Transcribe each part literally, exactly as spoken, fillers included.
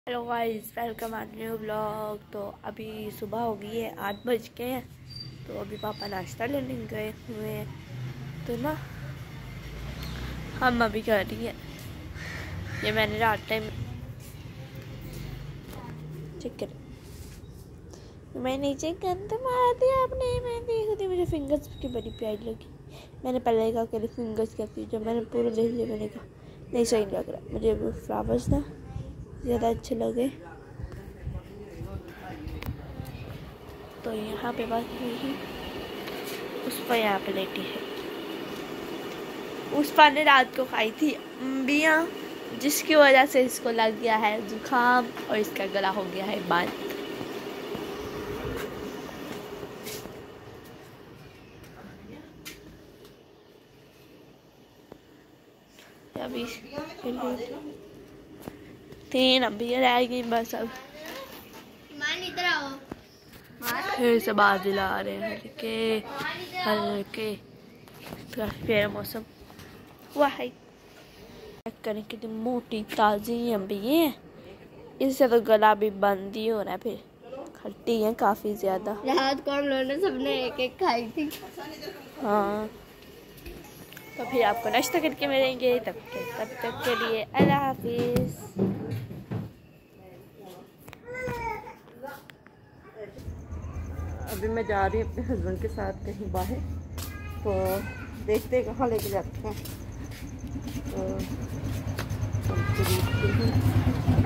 Hello guys, welcome a new blog. तो अभी सुबह हो गई है, आठ बज के हैं। तो अभी पापा नाश्ता लेने गए हुए हैं। तो ना हम अभी कर रही हैं, ये मैंने रात टाइम चेक कर मैंने चेक कर तो मार दिया आपने। मैं देख दी, मुझे फिंगर्स की बड़ी प्यारी लगी। मैंने पहले कहा कि फिंगर्स क्या की, जब मैंने पूरा देख लिया मैंने कहा नहीं सही लग रहा। मुझे फ्लावर्स ना ज़्यादा अच्छे लगे। तो यहाँ पे बात हुई ही उस पर यहाँ पे लेटी है। उस पर ने रात को खाई थी अम्बियाँ, जिसकी वजह से इसको लग गया है जुकाम और इसका गला हो गया है बंद। अभी तीन अम्बियाँ रह गई बस। अब इधर आओ। फिर से बादल आ रहे हैं हल्के हल्के। प्यारा मौसम हुआ है। चेक करें कितनी मोटी ताज़ी अम्बियाँ हैं। इससे तो गला भी बंद ही हो रहा है। फिर खट्टी है काफ़ी ज़्यादा। रात को हम लोगों ने सबने एक एक खाई थी। हाँ, तो फिर आपको नाश्ता करके मिलेंगे। तब के तब तक के लिए अल्लाह हाफिज़। अभी मैं जा रही हूँ अपने हस्बैंड के साथ कहीं बाहर, तो देखते हैं कहाँ लेके जाते हैं। तो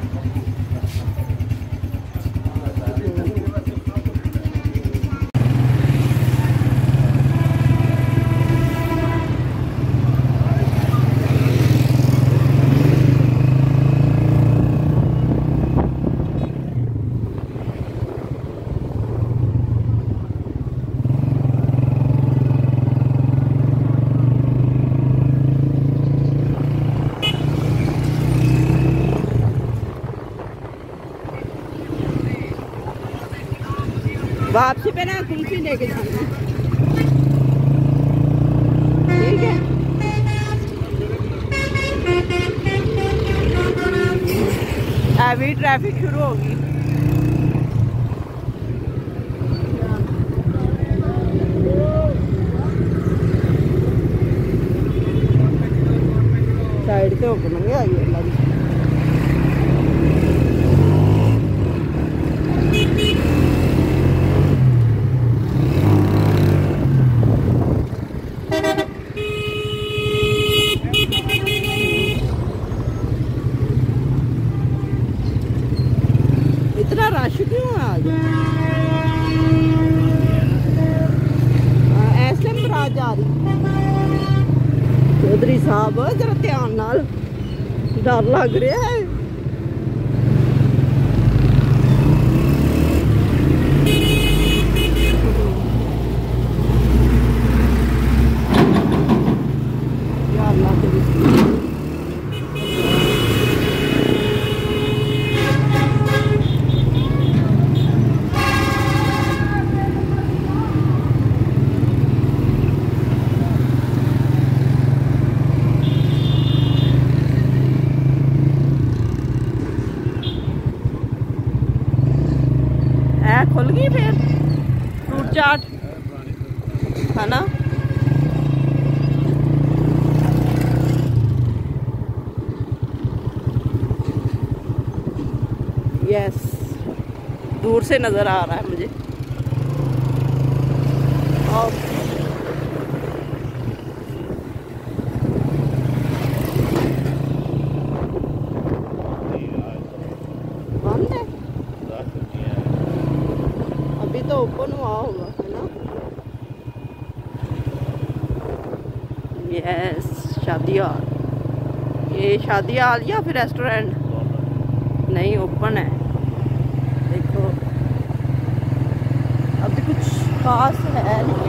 वापसी पे ना कुल्फी लेके जाना, ठीक है। अभी ट्रैफिक शुरू होगी। साइड से होकर मंगे आई है। इतना रश क्यों है आज? ऐसे में रात जा रही चौधरी साहब, जरा ध्यान नाल, डर लग रहा है। खुल गई फिर फ्रूट चाट है ना। यस, दूर से नजर आ रहा है मुझे। और तो ओपन हुआ होगा, है ना। यस, शादी हॉल। ये शादी हॉल या फिर रेस्टोरेंट नहीं, ओपन है। देखो अभी कुछ खास है नहीं,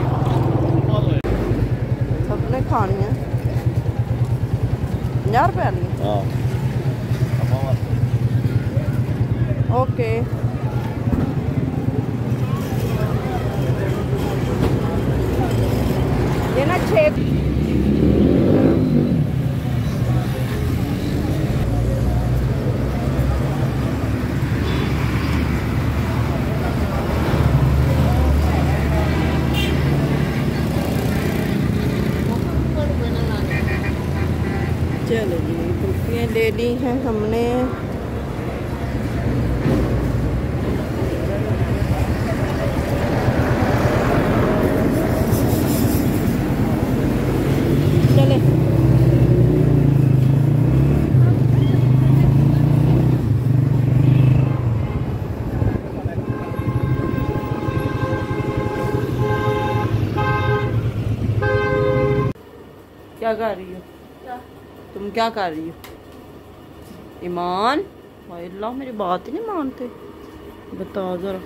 सबने खानी है। पंजाह रुपये नहीं। ओके, ये ना छः ले ली हैं हमने। चले क्या कर रही हो? तुम क्या कर रही हो? ईमान, हाय अल्लाह, मेरी बात ही नहीं मानते। बताओ जरा।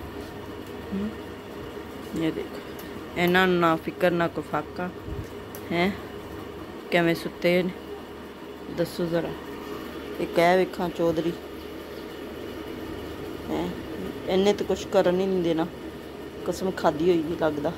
ये देखो, इन्हों ना फिक्र ना कोई फाका है, किवें सुते ने दसो जरा। एक है वेखा चौधरी है, इन्हें तो कुछ करन ही नहीं देना, कसम खादी हुई लगता।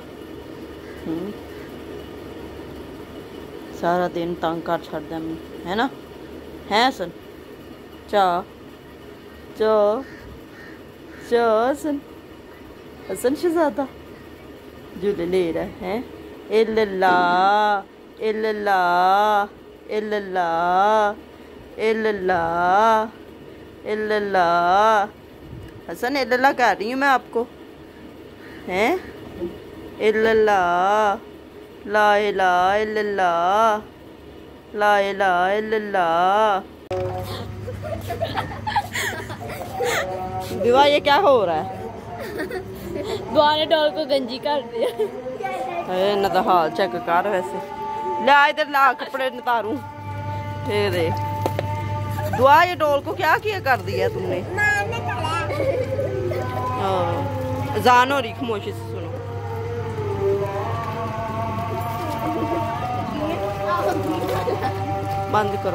सारा दिन तंग कर छड़दा मैं, है ना? है हसन? चा चा चा हसन, हसन शहजादा झूले ले रहा है। इल्लल्ला इल्लल्ला इल्लल्ला इल्लल्ला इल्लल्ला। हसन इल्लल्ला कर रही हूँ मैं आपको, हैं? इल्लल्ला ला इलाहा इल्लल्लाह ला इलाहा इल्लल्लाह। विवाह ये क्या हो रहा है? दुआ ने डॉल को गंजी कर दिया। अरे न तो हाल चेक कर वैसे। ला इधर ला कपड़े उतारूं। ये दे दुआ, ये डॉल को क्या किया कर दिया तुमने? अजान हो रही, खामोशी से सुनो। बंद करो।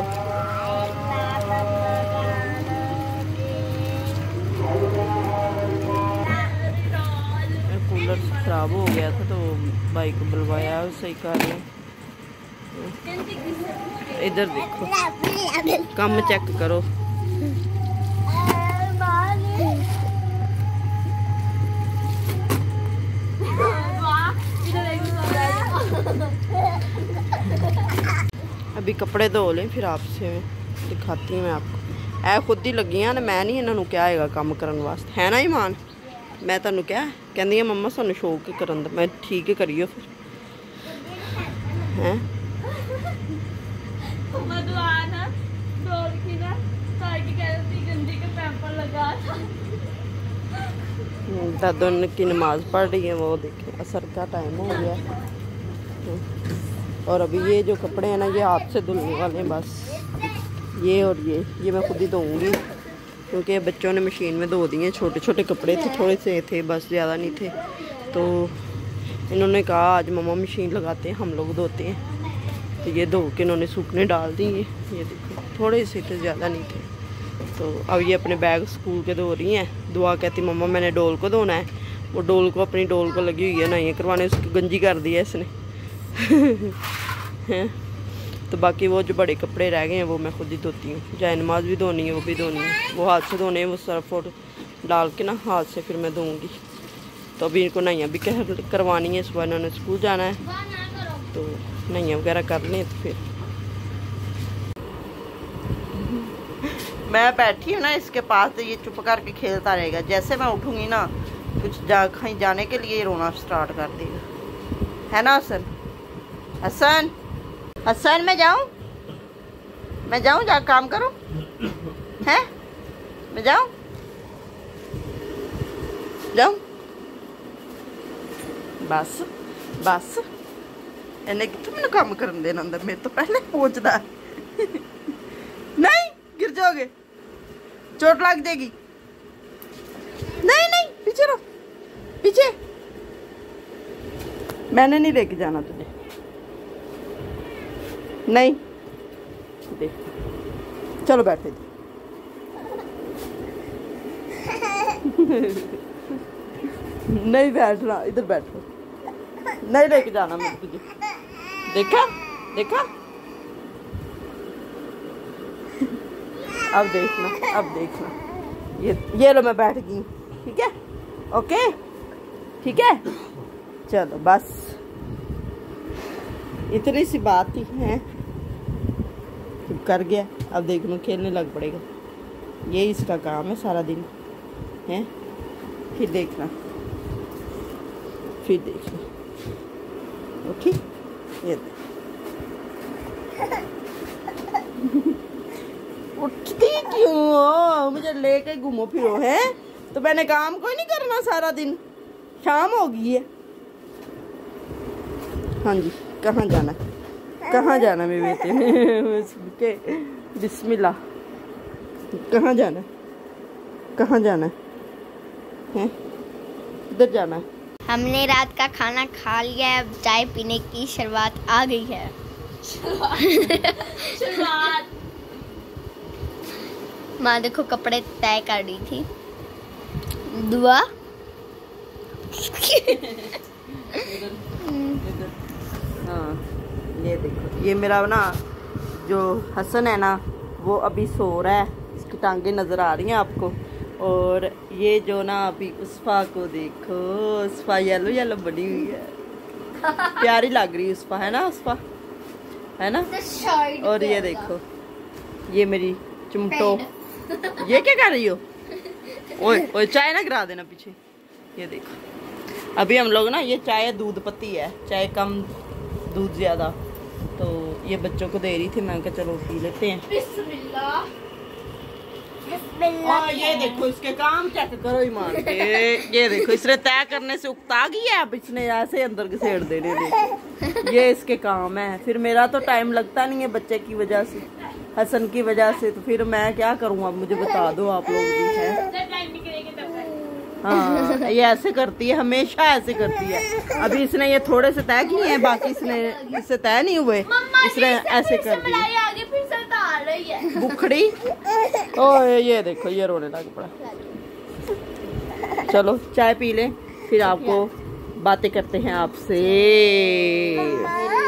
कूलर खराब हो गया था तो बाइक बुलवाया, सही कर रहे। इधर देखो, कम चेक करो। अभी कपड़े धो लें फिर आपसे दिखाती हूँ मैं आपको। ऐ खुद ही लगी हैं ना, मैं नहीं इन्हों क्या है काम करने वास्ते, है ना ईमान? मैं तुहानू क्या कहती मम्मा सानू शौक करन दा, मैं ठीक करियो फिर हैं। दादो की नमाज पढ़ रही है, वो देखे असर का टाइम हो गया। और अभी ये जो कपड़े हैं ना, ये हाथ से धुलने वाले हैं बस, ये और ये ये मैं खुद ही धोऊंगी, क्योंकि बच्चों ने मशीन में धो दिए। छोटे छोटे कपड़े थे, थोड़े से थे बस, ज़्यादा नहीं थे। तो इन्होंने कहा आज मम्मा मशीन लगाते हैं, हम लोग धोते हैं। तो ये धो के इन्होंने सूखने डाल दिए। ये देखो थोड़े से थे, ज़्यादा नहीं थे। तो अब ये अपने बैग स्कूल के धो रही हैं। दुआ कहती मम्मा मैंने डोल को धोना है। वो डोल को, अपनी डोल को लगी हुई है नहीं करवाने, उसकी गंजी कर दी है इसने। हैं तो बाकी वो जो बड़े कपड़े रह गए हैं वो मैं खुद ही धोती हूँ। जाए नमाज भी धोनी है, वो भी धोनी है। वो हाथ से धोने हैं, वो सर्फ और डाल के ना हाथ से फिर मैं धोऊँगी। तो अभी इनको नैया भी कह करवानी है, सुबह इन्होंने स्कूल जाना है, तो नैया वगैरह कर लें। तो फिर मैं बैठी हूँ ना इसके पास, तो ये चुप करके खेलता रहेगा। जैसे मैं उठूँगी ना, कुछ जा कहीं जाने के लिए रोना स्टार्ट कर देगा, है ना हसन? हसन हसन मैं जाऊँ मैं जाऊँ जा काम करो, हैं? मैं जाऊँ जाऊँ बस बस। इन्हें कितने मैंने काम करने देना अंदर, मेरे तो पहले पहुँचता है। नहीं गिर जाओगे, चोट लग जाएगी। नहीं नहीं पीछे रहो, पीछे। मैंने नहीं लेके जाना तुझे, नहीं देख। चलो बैठे नहीं बैठना, इधर बैठो। नहीं लेके जाना मैं तुझे, देखा देखा। अब देखना, अब देखना। ये ये लो मैं बैठ गई, ठीक है? ओके ठीक है, चलो बस इतनी सी बात ही है। कर गया, अब देख लो खेलने लग पड़ेगा। ये इसका काम है सारा दिन है। फिर देखना, फिर देखना। ओके, ये उठती क्यों हो? मुझे लेके घूमो फिरो है तो मैंने काम कोई नहीं करना सारा दिन, शाम हो गई है। हाँ जी, कहाँ जाना है, कहाँ जाना है मेरे बेटे ने के बिस्मिल्लाह, कहाँ जाना है, कहाँ जाना है, हैं? इधर जाना है। हमने रात का खाना खा लिया है, अब चाय पीने की शुरुआत आ गई है। शुरुआत माँ देखो कपड़े तय कर रही थी। दुआ हाँ, ये देखो, ये मेरा ना जो हसन है ना वो अभी सो रहा है, इसकी टांगे नज़र आ रही हैं आपको। और ये जो ना अभी उस्फा को देखो, उस्फा येलो येलो बनी हुई है, प्यारी लग रही है उस्फा, है ना उस्फा, है ना। और ये देखो, ये मेरी चिमटो, ये क्या कर रही हो? ओए ओए, चाय ना गिरा देना पीछे। ये देखो, अभी हम लोग ना, ये चाय दूध पत्ती है, चाय कम दूध ज़्यादा, तो ये बच्चों को दे रही थी, मैं कहा चलो पी लेते हैं। बिस्मिल्लाह बिस्मिल्लाह। और ये देखो इसके काम चेक करो ईमान के, ये देखो इसने तय करने से उकता गया, अब इसने ऐसे अंदर घसेड़ देने दे। ये इसके काम है। फिर मेरा तो टाइम लगता नहीं है बच्चे की वजह से, हसन की वजह से, तो फिर मैं क्या करूँ? अब मुझे बता दो आप लोग भी है। हाँ, ये ऐसे करती है, हमेशा ऐसे करती है। अभी इसने ये थोड़े से तय किए हैं, बाकी इसने इससे तय नहीं हुए, इसने ऐसे कर दिए। बुखड़ी, ओए ये देखो ये रोने लग पड़ा। चलो चाय पी लें, फिर आपको बातें करते हैं आपसे।